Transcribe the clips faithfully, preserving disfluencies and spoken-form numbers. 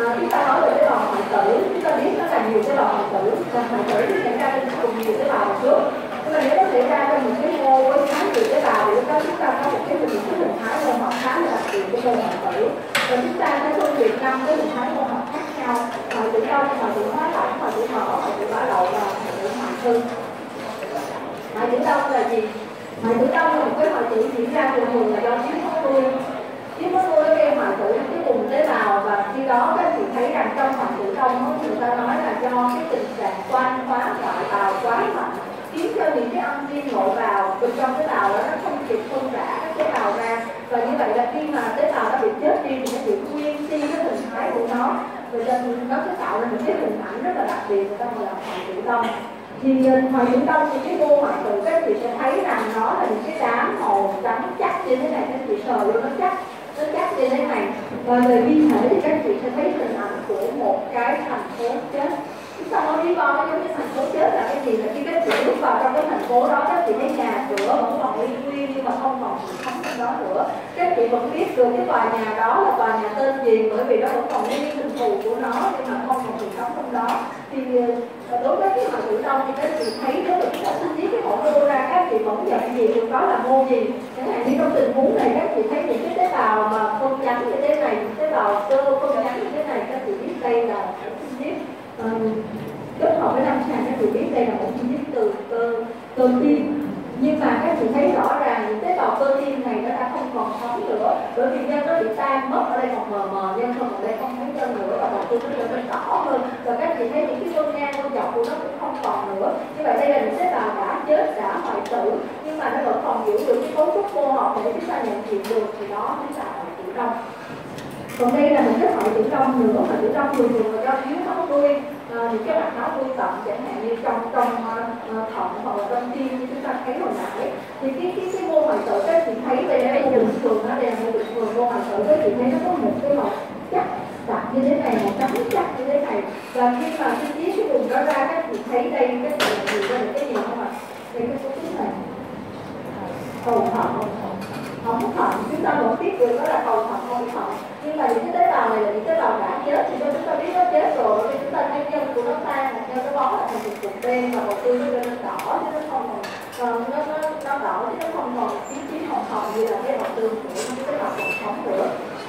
chúng ta nói về tế bào hoại tử, chúng ta biết nó là nhiều tế bào hoại tử, và hoại tử thì xảy ra trên cùng nhiều tế bào một chút. Nhưng mà nếu nó xảy ra trong một cái mô với khá nhiều tế bào thì lúc đó chúng ta có một cái hình cái hình thái mô học khá là đặc biệt của mô hoại tử. Và chúng ta sẽ phân biệt năm cái hình thái mô học khác nhau: hoại tử đông, hoại tử hóa lỏng, hoại tử mỡ, hoại tử bã lậu và hoại tử hoại tử. Hoại tử đông là gì? Hoại tử đông là một cái hoại tử diễn ra thường thường là do thiếu máu nuôi. Thiếu máu nuôi nó gây hoại tử cái vùng tế bào, và khi đó các chị thấy rằng trong hoại tử đông người ta nói là do cái tình trạng toan hóa ngoại bào quá mạnh, khiến cho những cái enzyme nội bào bên trong tế bào đó nó không kịp phân rã các tế bào ra, và như vậy là khi mà tế bào nó bị chết đi thì nó bị nguyên si cái hình thái của nó, rồi nên nó sẽ tạo ra những cái hình ảnh rất là đặc biệt, người ta gọi là hoại tử đông. Thì hoại tử đông thì cái mô hoại tử các chị sẽ thấy rằng nó là những cái đám màu trắng chắc như thế này, các chị sờ vô nó chắc nó chắc như thế này. Và về vi thể thì các chị sẽ thấy hình ảnh của một cái thành phố chết. Chúng ta nói lý do giống như thành phố chết là cái gì? Là khi các chị bước vào trong cái thành phố đó, các chị thấy nhà cửa vẫn còn nguyên nguyên nhưng mà không còn sự sống trong đó nữa. Các chị vẫn biết được cái tòa nhà đó là tòa nhà tên gì, bởi vì nó vẫn còn nguyên hình thù của nó nhưng mà không còn sự sống trong đó. Thì đối với cái hoại tử đông thì các chị thấy nếu mà chúng ta sinh lý cái mẫu mô ra, các chị vẫn nhận diện được đó là mô gì. Chẳng hạn như trong tình huống này, các chị thấy những cái tế bào mà phân nhánh như thế này, những tế bào cơ phân nhánh như thế này, các chị biết đây là một sinh lý kết hợp với lâm sàng, các chị biết đây là một sinh lý từ cơ cơ tim. Nhưng mà các chị thấy rõ ràng những tế bào cơ tim này nó đã không còn sống nữa, bởi vì nhân nó bị tan mất, ở đây còn mờ mờ, nhân không ở đây không thấy nhân nữa, và đầu tiên nó trở nên đỏ hơn, và các chị thấy những cái vân ngang vân dọc của nó cũng không còn nữa. Như vậy đây là những tế bào đã chết, đã hoại tử, nhưng mà nó vẫn còn giữ được cái cấu trúc mô học để chúng ta nhận diện được, thì đó chính là hoại tử đông. Còn đây là một cái hoại tử đông nữa. Hoại tử đông thường thường là do thiếu máu nuôi, à, những cái mạch máu nuôi tận, chẳng hạn như trong trong uh, thận hoặc là trong tim như chúng ta thấy hồi nãy. Thì cái cái cái mô hoại tử các chị thấy đây là mô bình thường, nó đây là mô bình thường. Mô hoại tử các chị thấy nó có một cái màu chắc đặc như thế này, màu trắng chắc như thế này, và khi mà cái chiếc cái vùng đó ra, các chị thấy đây các chị nhìn ra được cái gì không ạ? Đây cái số thứ này cầu thận, không thận, chúng ta vẫn biết được đó là cầu thận không thận. Nhưng mà những cái tế bào này là những tế bào đã chết, thì chúng ta biết nó chết rồi, bởi vì chúng ta thấy nhân của nó tan, nhân nó bó lại thành một cục đen và màu tươi nó lên đỏ, chứ nó không còn nó nó nó đỏ chứ nó không còn chín chín hồng hồng như là cái màu tươi của những tế bào còn sống nữa.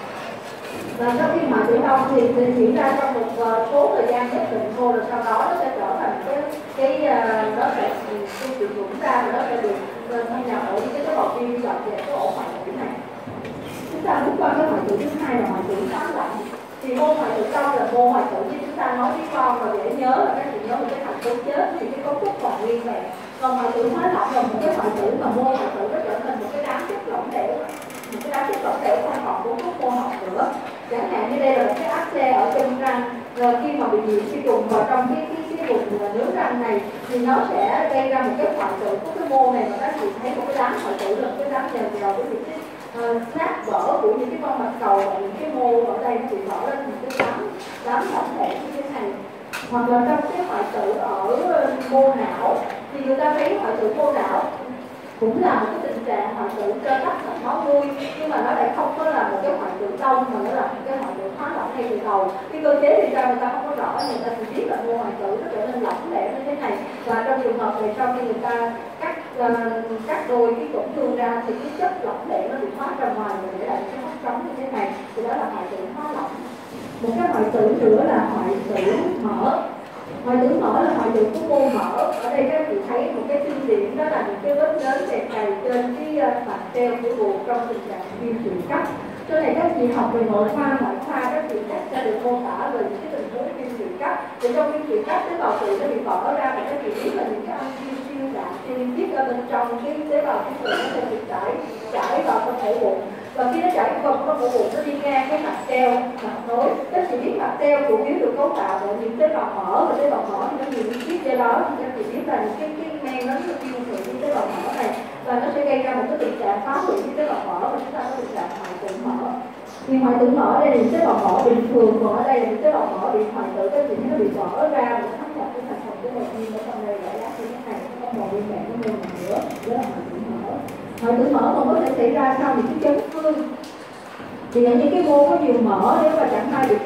Và sau khi hoại tử đông thì sẽ diễn ra trong một số thời gian nhất định thôi, rồi sau đó nó sẽ trở thành cái cái uh, nó sẽ bị rụng ra, và nó sẽ được tham nhập ở những cái tế bào kim dọn về cái ổ hoại tử này. Chúng ta bước qua cái hoại tử thứ hai là hoại tử hóa lỏng. Thì mô hoại tử đông là mô hoại tử như chúng ta nói với con, và dễ nhớ là các chị nhớ một cái thành phố chết thì cái cấu trúc còn nguyên vẹn. Còn hoại tử hóa lỏng là một cái hoại tử mà mô hoại tử nó trở thành một cái đám chất lỏng lẻo, một cái đám chất lỏng lẻo không còn cấu trúc mô học nữa. Chẳng hạn như đây là một cái áp xe ở trên răng, rồi khi mà bị nhiễm vi trùng vào trong cái cái cái vùng nướu răng này thì nó sẽ gây ra một cái hoại tử của cái mô này, mà các chị thấy một cái đám hoại tử là cái đám nhờn vào với những cái uh, nát vỡ của những cái con mạch cầu, và những cái mô ở đây bị vỡ lên những cái đám đám lỏng lẻo như thế này. Hoặc là trong cái hoại tử ở mô não thì người ta thấy hoại tử mô não cũng là một cái tình trạng hoại tử cơ tắc mạch máu nuôi, nhưng mà nó lại không có là một cái hoại tử đông, mà nó là một cái hoại tử hóa lỏng ngay từ đầu. Cái cơ chế thì ra người ta không có rõ, người ta chỉ biết là mô hoại tử nó trở nên lỏng lẻo như thế này, và trong trường hợp này sau khi người ta cắt uh, cắt đôi cái tổn thương ra thì cái chất lỏng lẻo nó bị thoát ra ngoài và để lại cái mắt trống như thế này, thì đó là hoại tử hóa lỏng. Một cái hoại tử nữa là hoại tử mỡ. Hoại tử mỡ là hoại tử của mô mỡ. Ở đây các chị thấy một cái tiêu điểm, đó là những cái vết nến dày dày trên cái mặt treo của ruột trong tình trạng viêm tụy cấp. Cho nên các chị học về nội khoa, ngoại khoa, các chị chắc sẽ được mô tả về những cái tình huống viêm tụy cấp. Thì trong viêm tụy cấp tế bào tụy nó bị vỡ ra, và các chị biết là những cái enzyme siêu đạm siêu lipid ở bên trong cái tế bào tụy nó sẽ bị chảy chảy vào trong ổ bụng. Và khi nó chảy vào trong ổ bụng, nó đi ngang cái mặt treo, mặt nối. Các chị biết mặt treo chủ yếu được cấu tạo bởi những tế bào mỡ, và tế bào mỡ thì nó nhiều lipid, do đó thì các chị biết là những cái cái men nó rất tiêu thụ những tế bào mỡ này, và nó sẽ gây ra một cái tình trạng phá hủy những tế bào mỡ, và chúng ta có tình trạng hoại tử mỡ. Thì hoại tử mỡ đây là những tế bào mỡ bình thường, còn ở đây là những tế bào mỡ bị hoại tử, các chị nó bị vỡ ra và nó thâm nhập cái thành phần của một viên ở trong đây, giải rác như thế này, nó không còn nguyên vẹn của mình nữa, đó là hoại tử mỡ. Hoại tử mỡ còn có thể xảy ra sau những cái chấn thương. Thì ở những cái mô có nhiều mỡ, nếu mà chẳng may bị chấn thương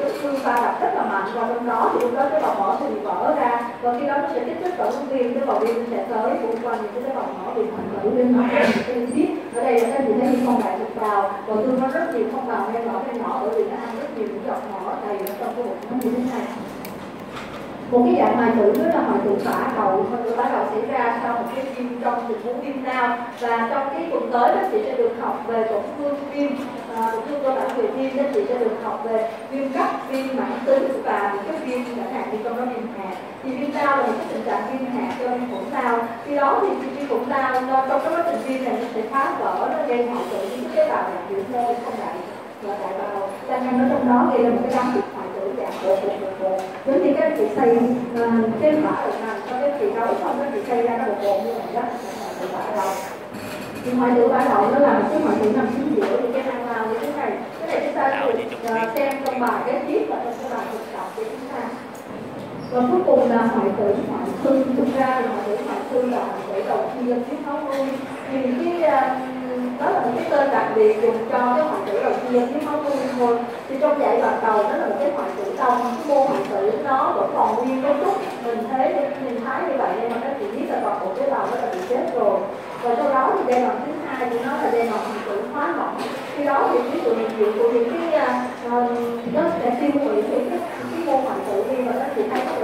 va đập rất là mạnh, và trong đó thì lúc đó tế bào mỡ sẽ bị vỡ ra, và khi đó nó sẽ kích thích phản ứng viêm, tế bào viêm sẽ tới phụ qua những cái tế bào mỡ bị hoại tử lên nó cái lipid. Ở đây là các chị thấy không đại thực bào, và tương nó rất nhiều không bào men mỡ men nhỏ, bởi vì nó ăn rất nhiều những giọt mỡ đầy ở trong cái bụng nó như thế này. Một cái dạng hoại tử đó là hoại tử bã đậu, hoại tử bã đậu xảy ra sau một cái viêm trong tình huống viêm não, và trong cái tuần tới các chị sẽ được học về tổn thương viêm, à, tổn thương cơ bản về viêm, các chị sẽ được học về viêm cấp, viêm mãn tính và những cái viêm chẳng hạn như trong đó viêm hạt. Thì viêm não là một cái tình trạng viêm hạt do viêm khuẩn não. Khi đó thì viêm khuẩn não trong cái quá trình viêm này nó sẽ phá vỡ, nó gây hoại tử những cái tế bào đặc biệt môi không đại và đại bào, cho nên nó trong đó gây ra một cái đám chất hoại tử dạng bộ bộ bộ bộ. Giống như các chị xây uh, trên bả đầu nằm, cho các chị nấu xong các chị xây ra nó bộ bộ như vậy đó, hoại tử bả đầu. Thì hoại tử bả đầu nó là một cái hoại tử nằm chính giữa thì cái nang lao như thế này. Cái này chúng ta được uh, xem trong bài cái viết và trong cái bài thực tập của chúng ta. Và cuối cùng là hoại tử hoại thư. Thực ra là hoại tử hoại thư là hoại tử đầu tiên thiếu máu nuôi. Thì cái uh, đó là một cái tên đặc biệt dùng cho cái hoại tử đầu tiên thiếu máu nuôi thôi. Thì trong dãy đoạn đầu đó là một cái hoại tử đông, cái mô hoại tử nó vẫn còn nguyên cấu trúc mình thế mình thấy như vậy, nhưng mà các chị biết là toàn bộ tế bào nó đã bị chết rồi. Và sau đó thì giai đoạn thứ hai thì nó là giai đoạn hoại tử hóa mỏng. Khi đó thì cái sự hiện diện của những cái uh, nó sẽ tiêu hủy những cái, cái mô hoại tử đi, và các chị thấy